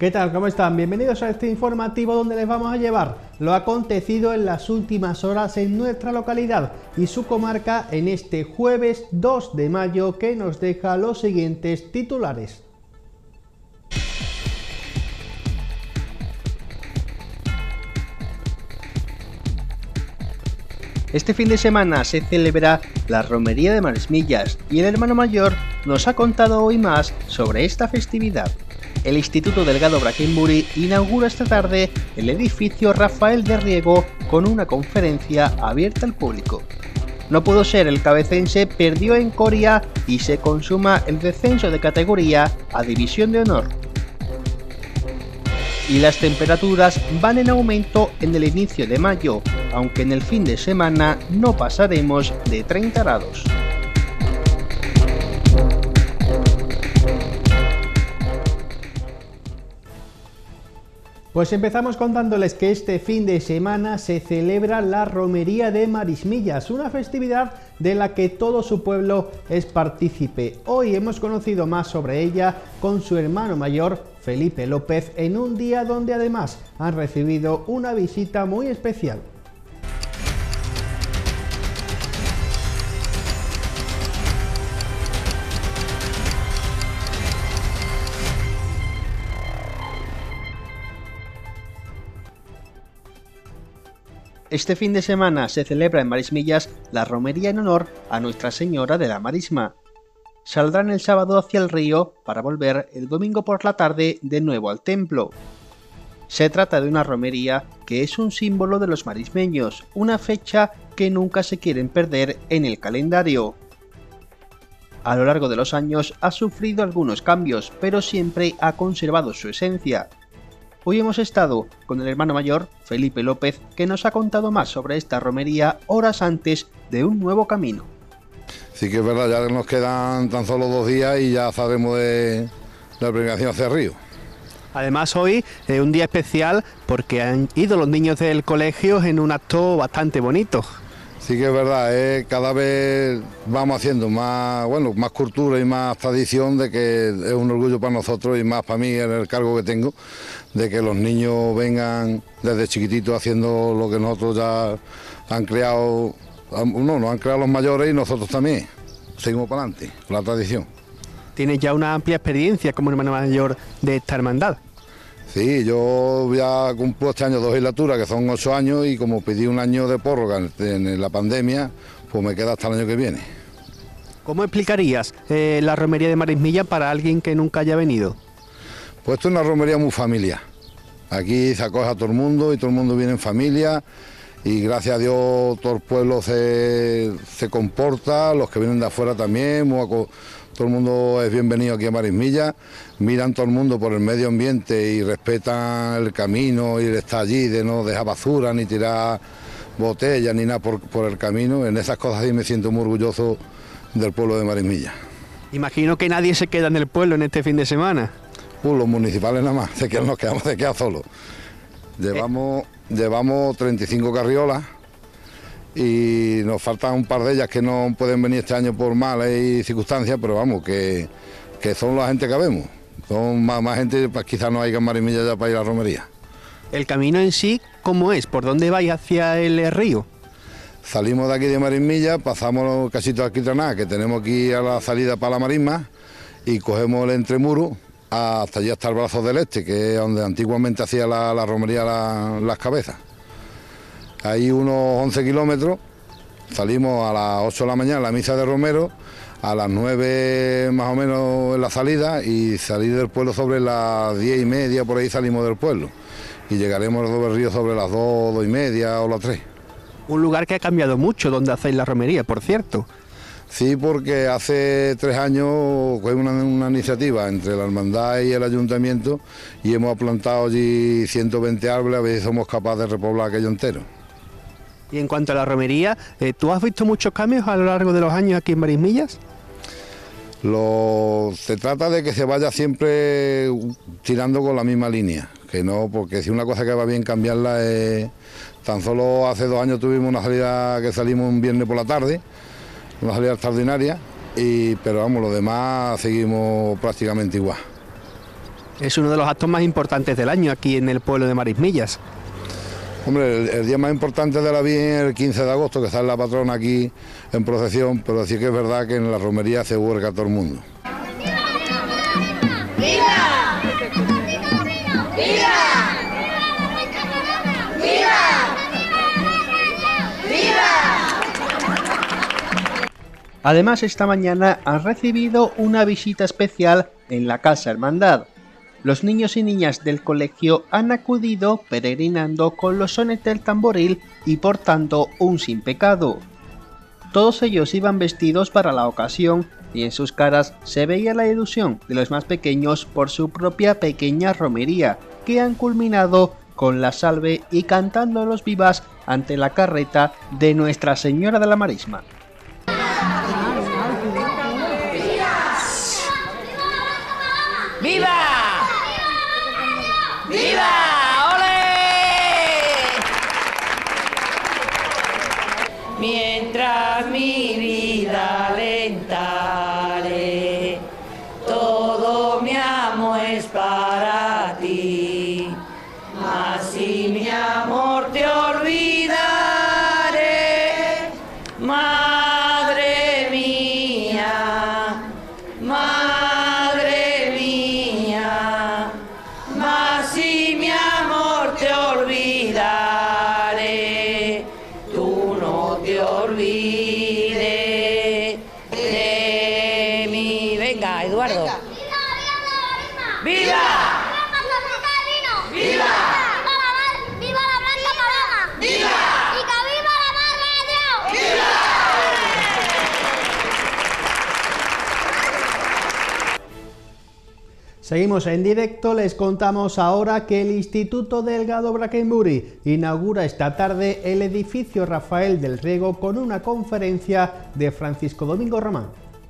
¿Qué tal? ¿Cómo están? Bienvenidos a este informativo donde les vamos a llevar lo acontecido en las últimas horas en nuestra localidad y su comarca en este jueves 2 de mayo que nos deja los siguientes titulares. Este fin de semana se celebra la Romería de Marismillas y el hermano mayor nos ha contado hoy más sobre esta festividad. El Instituto Delgado Brackenbury inaugura esta tarde el edificio Rafael de Riego con una conferencia abierta al público. No pudo ser, el cabecense perdió en Coria y se consuma el descenso de categoría a División de Honor. Y las temperaturas van en aumento en el inicio de mayo, aunque en el fin de semana no pasaremos de 30 grados. Pues empezamos contándoles que este fin de semana se celebra la Romería de Marismillas, una festividad de la que todo su pueblo es partícipe. Hoy hemos conocido más sobre ella con su hermano mayor, Felipe López, en un día donde además han recibido una visita muy especial. Este fin de semana se celebra en Marismillas la romería en honor a Nuestra Señora de la Marisma. Saldrán el sábado hacia el río para volver el domingo por la tarde de nuevo al templo. Se trata de una romería que es un símbolo de los marismeños, una fecha que nunca se quieren perder en el calendario. A lo largo de los años ha sufrido algunos cambios, pero siempre ha conservado su esencia. Hoy hemos estado con el hermano mayor, Felipe López, que nos ha contado más sobre esta romería horas antes de un nuevo camino. Sí que es verdad, ya nos quedan tan solo 2 días y ya saldremos de la peregrinación hacia el río. Además hoy es un día especial porque han ido los niños del colegio en un acto bastante bonito. Sí que es verdad, cada vez vamos haciendo más cultura y más tradición, de que es un orgullo para nosotros y más para mí en el cargo que tengo, de que los niños vengan desde chiquititos haciendo lo que nosotros ya han creado, nos han creado los mayores y nosotros también. Seguimos para adelante, con la tradición. Tienes ya una amplia experiencia como hermano mayor de esta hermandad. Sí, yo ya cumplo este año 2 legislaturas, que son 8 años, y como pedí un año de prórroga en la pandemia, pues me queda hasta el año que viene. ¿Cómo explicarías la romería de Marismillas para alguien que nunca haya venido? Pues esto es una romería muy familiar. Aquí se acoge a todo el mundo y todo el mundo viene en familia, y gracias a Dios todo el pueblo se comporta, los que vienen de afuera también, todo el mundo es bienvenido aquí a Marismillas, miran todo el mundo por el medio ambiente y respetan el camino y está allí de no dejar basura ni tirar botellas ni nada por el camino. En esas cosas sí me siento muy orgulloso del pueblo de Marismillas. Imagino que nadie se queda en el pueblo en este fin de semana. Los municipales nada más, se quedan solos. Llevamos 35 carriolas. Y nos faltan un par de ellas que no pueden venir este año por malas circunstancias, pero vamos, que son la gente que vemos. Son más gente, pues quizás no haya en Marismillas ya para ir a la romería. ¿El camino en sí cómo es? ¿Por dónde vais hacia el río? Salimos de aquí de Marismillas, pasamos casi todo Alquitraná, que tenemos aquí a la salida para la Marisma, y cogemos el entremuro hasta allí, hasta el Brazo del Este, que es donde antiguamente hacía la romería las cabezas. Hay unos 11 kilómetros, salimos a las 8 de la mañana, la misa de Romero, a las 9 más o menos en la salida, y salir del pueblo sobre las 10:30, por ahí salimos del pueblo. Y llegaremos al río sobre las 2, 2:30 o las 3. Un lugar que ha cambiado mucho donde hacéis la romería, por cierto. Sí, porque hace 3 años fue una iniciativa entre la hermandad y el ayuntamiento y hemos plantado allí 120 árboles, a ver si somos capaces de repoblar aquello entero. Y en cuanto a la romería, ¿tú has visto muchos cambios a lo largo de los años aquí en Marismillas? Se trata de que se vaya siempre tirando con la misma línea, que no, porque si una cosa que va bien cambiarla es... Tan solo hace 2 años tuvimos una salida que salimos un viernes por la tarde, una salida extraordinaria, pero vamos, lo demás seguimos prácticamente igual. Es uno de los actos más importantes del año aquí en el pueblo de Marismillas. Hombre, el día más importante de la Virgen es el 15 de agosto, que sale la patrona aquí en procesión, pero sí que es verdad que en la romería se huelga a todo el mundo. ¡Viva! ¡Viva! Además, esta mañana han recibido una visita especial en la Casa Hermandad. Los niños y niñas del colegio han acudido peregrinando con los sones del tamboril y portando un sin pecado. Todos ellos iban vestidos para la ocasión y en sus caras se veía la ilusión de los más pequeños por su propia pequeña romería, que han culminado con la salve y cantando los vivas ante la carreta de Nuestra Señora de la Marisma. ¡Viva! ¡Viva! ¡Ole! Mientras mi vida alentare, todo mi amo es para ti, mas si mi amor te olvidare, madre mía, madre mía, mas si mi amor te olvidare, tú no te olvides de mí. Venga, Eduardo. ¡Viva! ¡Viva! ¡Viva la Blanca Paloma! ¡Viva! ¡Y que viva la Madre de Dios! ¡Viva! Seguimos en directo, les contamos ahora que el Instituto Delgado Brackenbury inaugura esta tarde el edificio Rafael del Riego con una conferencia de Francisco Domingo Román.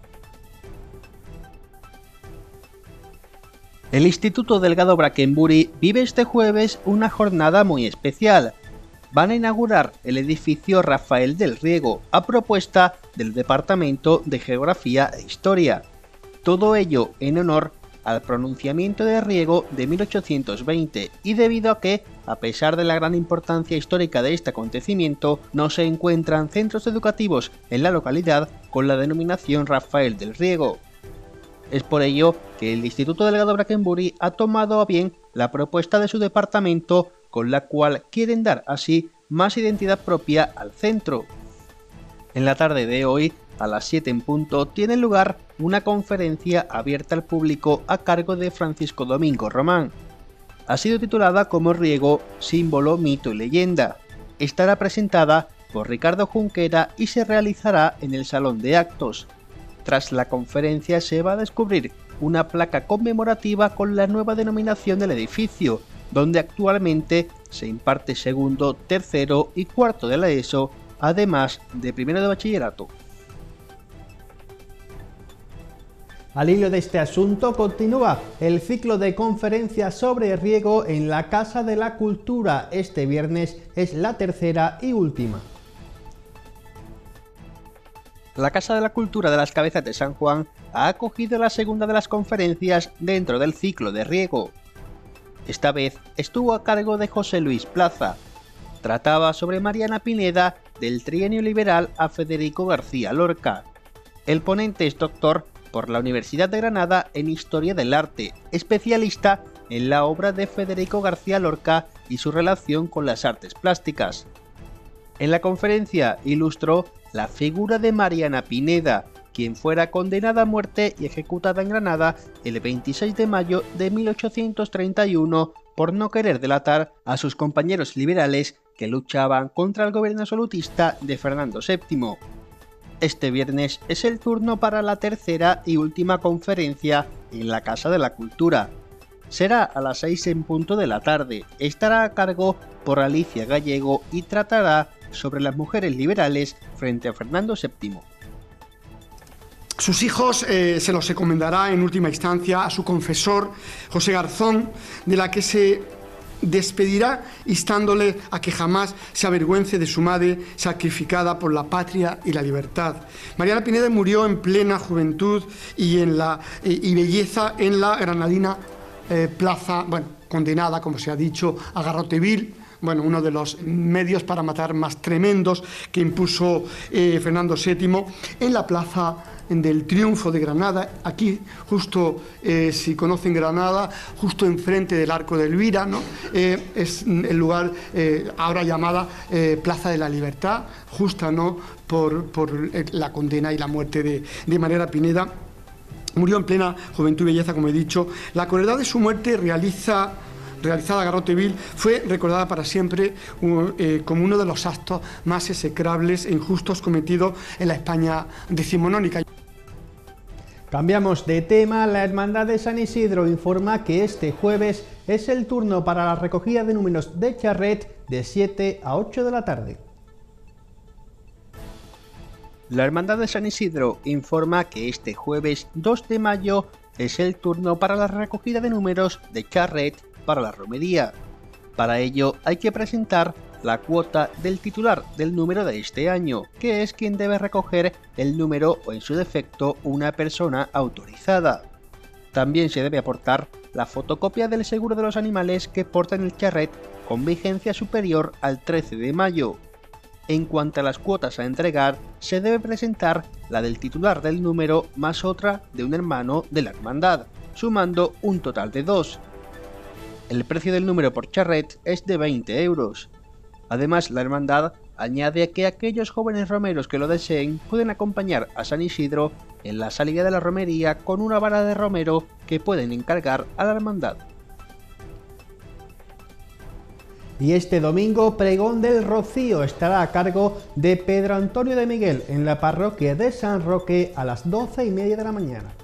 El Instituto Delgado Brackenbury vive este jueves una jornada muy especial. Van a inaugurar el edificio Rafael del Riego a propuesta del Departamento de Geografía e Historia. Todo ello en honor al pronunciamiento de Riego de 1820 y debido a que, a pesar de la gran importancia histórica de este acontecimiento, no se encuentran centros educativos en la localidad con la denominación Rafael del Riego. Es por ello que el Instituto Delgado Brackenbury ha tomado a bien la propuesta de su departamento, con la cual quieren dar así más identidad propia al centro. En la tarde de hoy, a las 7 en punto, tiene lugar una conferencia abierta al público a cargo de Francisco Domingo Román. Ha sido titulada como Riego, símbolo, mito y leyenda. Estará presentada por Ricardo Junquera y se realizará en el Salón de Actos. Tras la conferencia se va a descubrir una placa conmemorativa con la nueva denominación del edificio, donde actualmente se imparte segundo, tercero y cuarto de la ESO, además de primero de bachillerato. Al hilo de este asunto continúa el ciclo de conferencias sobre riego en la Casa de la Cultura. Este viernes es la tercera y última. La Casa de la Cultura de las Cabezas de San Juan ha acogido la segunda de las conferencias dentro del ciclo de riego. Esta vez estuvo a cargo de José Luis Plaza. Trataba sobre Mariana Pineda, del trienio liberal a Federico García Lorca. El ponente es doctor por la Universidad de Granada en Historia del Arte, especialista en la obra de Federico García Lorca y su relación con las artes plásticas. En la conferencia ilustró la figura de Mariana Pineda, quien fuera condenada a muerte y ejecutada en Granada el 26 de mayo de 1831 por no querer delatar a sus compañeros liberales que luchaban contra el gobierno absolutista de Fernando VII. Este viernes es el turno para la tercera y última conferencia en la Casa de la Cultura. Será a las 6 en punto de la tarde, estará a cargo por Alicia Gallego y tratará sobre las mujeres liberales frente a Fernando VII. Sus hijos se los encomendará en última instancia a su confesor, José Garzón, de la que se despedirá instándole a que jamás se avergüence de su madre sacrificada por la patria y la libertad. Mariana Pineda murió en plena juventud y belleza en la granadina plaza, bueno, condenada, como se ha dicho, a garrote vil, bueno, uno de los medios para matar más tremendos que impuso Fernando VII, en la plaza del Triunfo de Granada, aquí justo, si conocen Granada, justo enfrente del Arco de Elvira, ¿no? Es el lugar ahora llamada Plaza de la Libertad, justa, ¿no?, por la condena y la muerte de Manera Pineda. Murió en plena juventud y belleza, como he dicho. La crueldad de su muerte realizada a garrote vil fue recordada para siempre como uno de los actos más execrables e injustos cometidos en la España decimonónica. Cambiamos de tema. La Hermandad de San Isidro informa que este jueves es el turno para la recogida de números de charret de 7 a 8 de la tarde. La Hermandad de San Isidro informa que este jueves 2 de mayo es el turno para la recogida de números de charret para la romería. Para ello hay que presentar la cuota del titular del número de este año, que es quien debe recoger el número o en su defecto una persona autorizada. También se debe aportar la fotocopia del seguro de los animales que portan el charret con vigencia superior al 13 de mayo. En cuanto a las cuotas a entregar, se debe presentar la del titular del número más otra de un hermano de la hermandad, sumando un total de 2. El precio del número por charret es de 20 euros. Además, la hermandad añade que aquellos jóvenes romeros que lo deseen pueden acompañar a San Isidro en la salida de la romería con una vara de romero que pueden encargar a la hermandad. Y este domingo, pregón del Rocío estará a cargo de Pedro Antonio de Miguel en la parroquia de San Roque a las 12:30 de la mañana.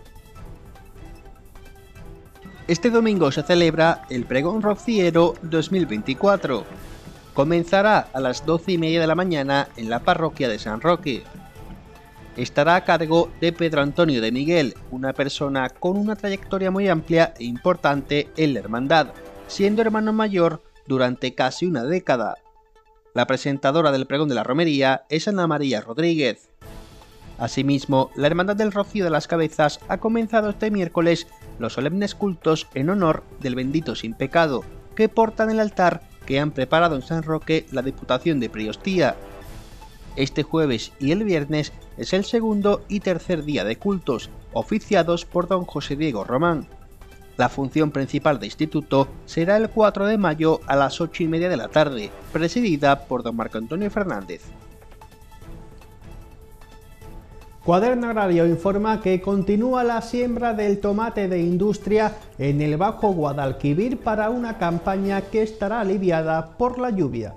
Este domingo se celebra el Pregón Rociero 2024. Comenzará a las 12:30 de la mañana en la parroquia de San Roque. Estará a cargo de Pedro Antonio de Miguel, una persona con una trayectoria muy amplia e importante en la hermandad, siendo hermano mayor durante casi una década. La presentadora del pregón de la romería es Ana María Rodríguez. Asimismo, la Hermandad del Rocío de las Cabezas ha comenzado este miércoles los solemnes cultos en honor del bendito sin pecado, que portan el altar que han preparado en San Roque la Diputación de Priostía. Este jueves y el viernes es el segundo y tercer día de cultos, oficiados por don José Diego Román. La función principal de instituto será el 4 de mayo a las 8:30 de la tarde, presidida por don Marco Antonio Fernández. Cuaderno Agrario informa que continúa la siembra del tomate de industria en el Bajo Guadalquivir para una campaña que estará aliviada por la lluvia.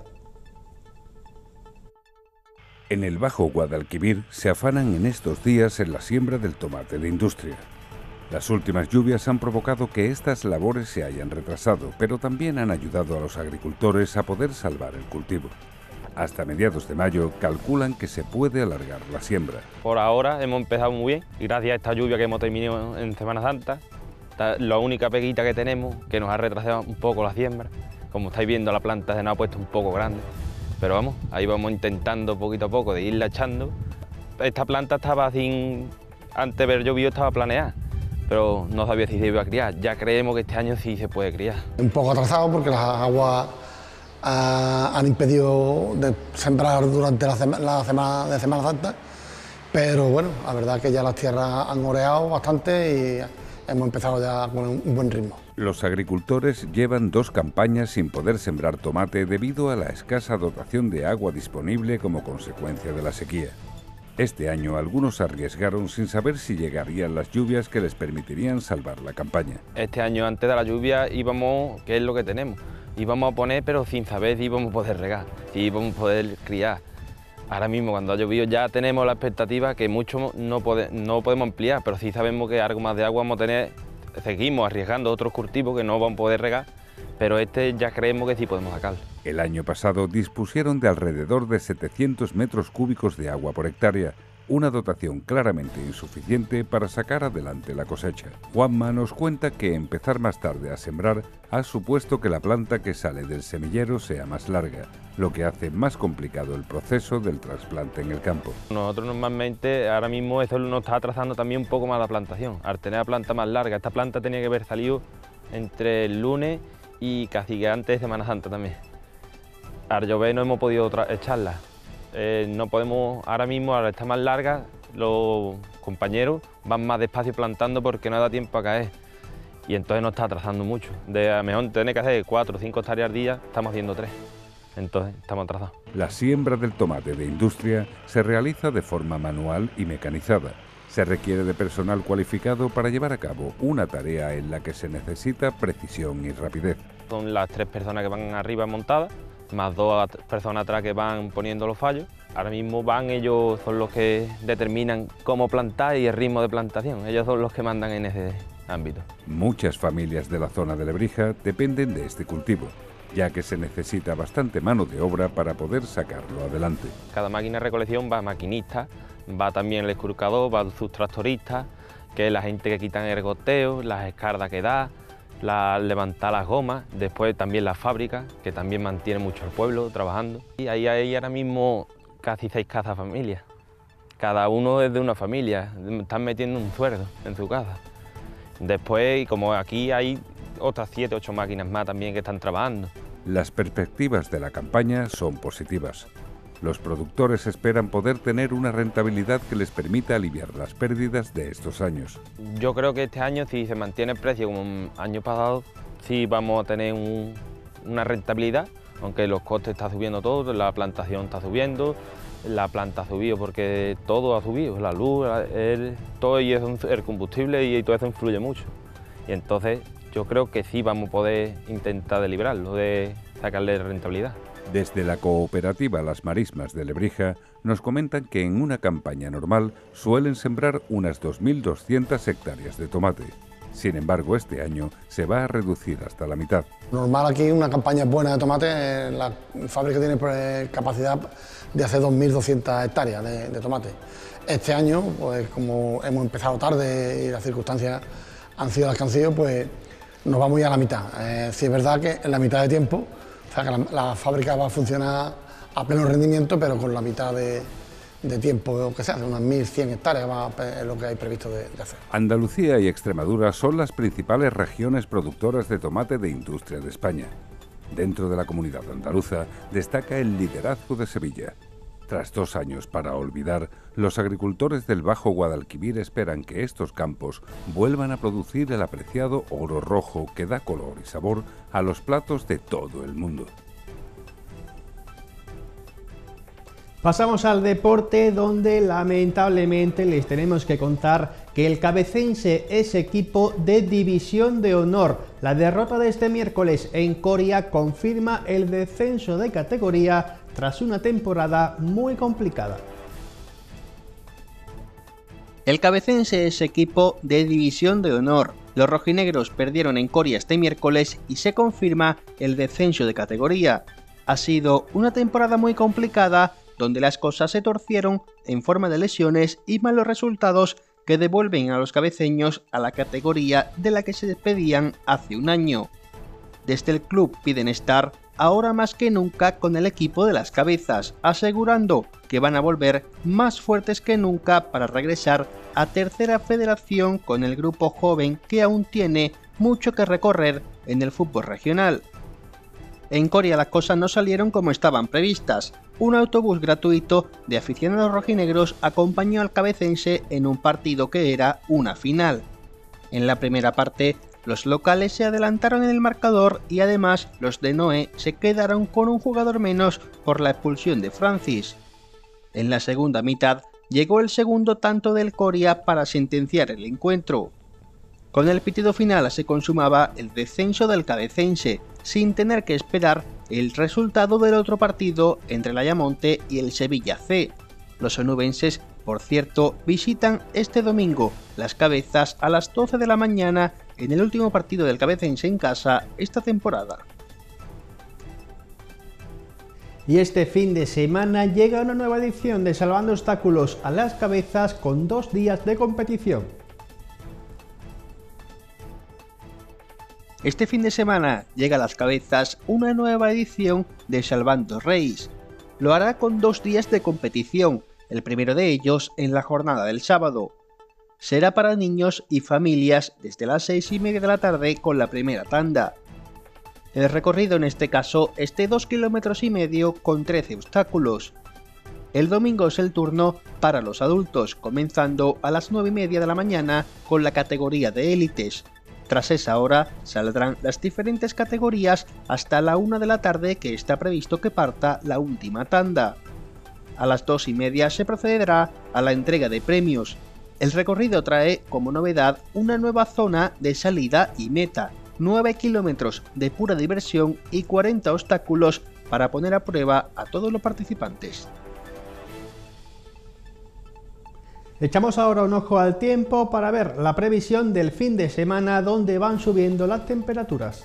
En el Bajo Guadalquivir se afanan en estos días en la siembra del tomate de industria. Las últimas lluvias han provocado que estas labores se hayan retrasado, pero también han ayudado a los agricultores a poder salvar el cultivo. Hasta mediados de mayo calculan que se puede alargar la siembra. Por ahora hemos empezado muy bien y gracias a esta lluvia que hemos terminado en Semana Santa, la única peguita que tenemos que nos ha retrasado un poco la siembra. Como estáis viendo, la planta se nos ha puesto un poco grande, pero vamos, ahí vamos intentando poquito a poco de irla echando. Esta planta estaba antes de haber llovido estaba planeada, pero no sabía si se iba a criar. Ya creemos que este año sí se puede criar. Un poco atrasado porque las aguas han impedido de sembrar durante la semana de Semana Santa, pero bueno, la verdad es que ya las tierras han oreado bastante y hemos empezado ya con un buen ritmo. Los agricultores llevan 2 campañas sin poder sembrar tomate debido a la escasa dotación de agua disponible como consecuencia de la sequía. Este año algunos arriesgaron sin saber si llegarían las lluvias que les permitirían salvar la campaña. Este año antes de la lluvia íbamos, ¿qué es lo que tenemos? Íbamos a poner, pero sin saber si íbamos a poder regar, si íbamos a poder criar. Ahora mismo, cuando ha llovido, ya tenemos la expectativa que mucho no podemos ampliar, pero sí sabemos que algo más de agua vamos a tener. Seguimos arriesgando otros cultivos que no vamos a poder regar, pero este ya creemos que sí podemos sacarlo. El año pasado dispusieron de alrededor de 700 metros cúbicos de agua por hectárea, una dotación claramente insuficiente para sacar adelante la cosecha. Juanma nos cuenta que empezar más tarde a sembrar ha supuesto que la planta que sale del semillero sea más larga, lo que hace más complicado el proceso del trasplante en el campo. Nosotros normalmente, ahora mismo eso nos está atrasando también un poco más la plantación, al tener la planta más larga. Esta planta tenía que haber salido entre el lunes y casi que antes de Semana Santa también. Al llover no hemos podido echarla. No podemos, ahora mismo, ahora está más larga, los compañeros van más despacio plantando porque no da tiempo a caer. Y entonces nos está atrasando mucho. A lo mejor tener que hacer 4 o 5 hectáreas al día, estamos haciendo 3. Entonces estamos atrasados. La siembra del tomate de industria se realiza de forma manual y mecanizada. Se requiere de personal cualificado para llevar a cabo una tarea en la que se necesita precisión y rapidez. Son las 3 personas que van arriba montadas, más 2 personas atrás que van poniendo los fallos. Ahora mismo ellos son los que determinan cómo plantar y el ritmo de plantación. Ellos son los que mandan en ese ámbito. Muchas familias de la zona de Lebrija dependen de este cultivo, ya que se necesita bastante mano de obra para poder sacarlo adelante. Cada máquina de recolección va maquinista, va también el escurcador, va sus tractoristas, que es la gente que quitan el goteo, las escardas que da, levantar las gomas, después también la fábrica, que también mantiene mucho al pueblo trabajando. Y ahí hay ahora mismo casi 6 casas familias. Cada uno es de una familia, están metiendo un sueldo en su casa. Después, como aquí hay otras 7 o 8 máquinas más también que están trabajando. Las perspectivas de la campaña son positivas. Los productores esperan poder tener una rentabilidad que les permita aliviar las pérdidas de estos años. Yo creo que este año, si se mantiene el precio como el año pasado, sí vamos a tener una rentabilidad, aunque los costes están subiendo todo, la plantación está subiendo, la planta ha subido porque todo ha subido, la luz, todo y el combustible y todo eso influye mucho. Y entonces yo creo que sí vamos a poder intentar de librarlo, de sacarle rentabilidad. Desde la cooperativa Las Marismas de Lebrija nos comentan que en una campaña normal suelen sembrar unas 2.200 hectáreas de tomate. Sin embargo, este año se va a reducir hasta la mitad. Normal aquí una campaña buena de tomate, la fábrica tiene capacidad de hacer 2.200 hectáreas de tomate. Este año, pues como hemos empezado tarde y las circunstancias han sido las que han sido, pues nos vamos ya a la mitad. Sí es verdad que en la mitad de tiempo, o sea, que la fábrica va a funcionar a pleno rendimiento, pero con la mitad de tiempo que se hace, unas 1.100 hectáreas es lo que hay previsto de hacer. Andalucía y Extremadura son las principales regiones productoras de tomate de industria de España. Dentro de la comunidad andaluza destaca el liderazgo de Sevilla. Tras 2 años para olvidar, los agricultores del Bajo Guadalquivir esperan que estos campos vuelvan a producir el apreciado oro rojo que da color y sabor a los platos de todo el mundo. Pasamos al deporte, donde lamentablemente les tenemos que contar que el Cabecense es equipo de División de Honor. La derrota de este miércoles en Coria confirma el descenso de categoría tras una temporada muy complicada. El Cabecense es equipo de División de Honor. Los rojinegros perdieron en Coria este miércoles y se confirma el descenso de categoría. Ha sido una temporada muy complicada, donde las cosas se torcieron en forma de lesiones y malos resultados que devuelven a los cabeceños a la categoría de la que se despedían hace un año. Desde el club piden estar ahora más que nunca con el equipo de las cabezas, asegurando que van a volver más fuertes que nunca para regresar a Tercera Federación con el grupo joven que aún tiene mucho que recorrer en el fútbol regional. En Coria las cosas no salieron como estaban previstas. Un autobús gratuito de aficionados rojinegros acompañó al Cabecense en un partido que era una final. En la primera parte, los locales se adelantaron en el marcador y además los de Noé se quedaron con un jugador menos por la expulsión de Francis. En la segunda mitad llegó el segundo tanto del Coria para sentenciar el encuentro. Con el pitido final se consumaba el descenso del Cabecense, sin tener que esperar el resultado del otro partido entre el Ayamonte y el Sevilla C. Los onubenses, por cierto, visitan este domingo las Cabezas a las 12 de la mañana en el último partido del Cabecense en casa esta temporada. Y este fin de semana llega una nueva edición de Salvando Obstáculos a las Cabezas con 2 días de competición. Este fin de semana llega a las Cabezas una nueva edición de Salvando Race. Lo hará con 2 días de competición, el primero de ellos en la jornada del sábado. será para niños y familias desde las 6:30 de la tarde con la primera tanda. El recorrido en este caso es de 2,5 km con 13 obstáculos. El domingo es el turno para los adultos, comenzando a las 9:30 de la mañana con la categoría de élites. Tras esa hora saldrán las diferentes categorías hasta la 1 de la tarde, que está previsto que parta la última tanda. A las 2:30 se procederá a la entrega de premios. El recorrido trae como novedad una nueva zona de salida y meta, 9 kilómetros de pura diversión y 40 obstáculos para poner a prueba a todos los participantes. Echamos ahora un ojo al tiempo para ver la previsión del fin de semana, donde van subiendo las temperaturas.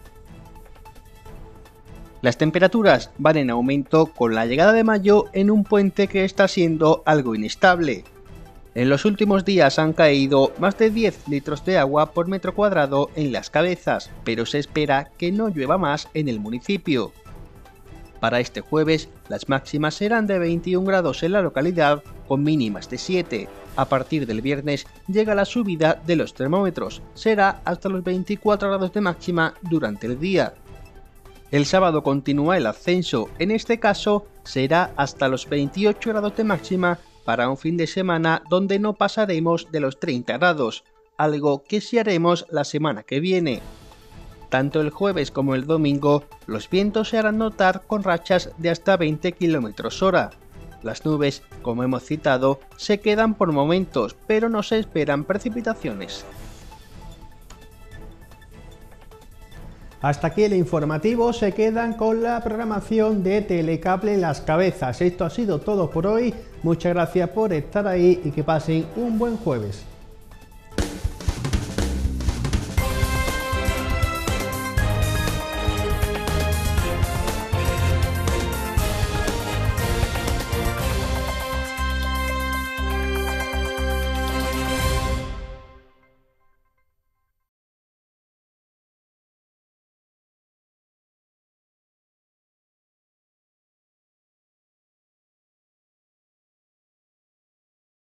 Las temperaturas van en aumento con la llegada de mayo en un puente que está siendo algo inestable. En los últimos días han caído más de 10 litros de agua por metro cuadrado en Las Cabezas, pero se espera que no llueva más en el municipio. Para este jueves, las máximas serán de 21 grados en la localidad, con mínimas de 7. A partir del viernes llega la subida de los termómetros, será hasta los 24 grados de máxima durante el día. El sábado continúa el ascenso, en este caso será hasta los 28 grados de máxima para un fin de semana donde no pasaremos de los 30 grados, algo que sí haremos la semana que viene. Tanto el jueves como el domingo, los vientos se harán notar con rachas de hasta 20 km/h. Las nubes, como hemos citado, se quedan por momentos, pero no se esperan precipitaciones. Hasta aquí el informativo, se quedan con la programación de Telecable Las Cabezas. Esto ha sido todo por hoy, muchas gracias por estar ahí y que pasen un buen jueves.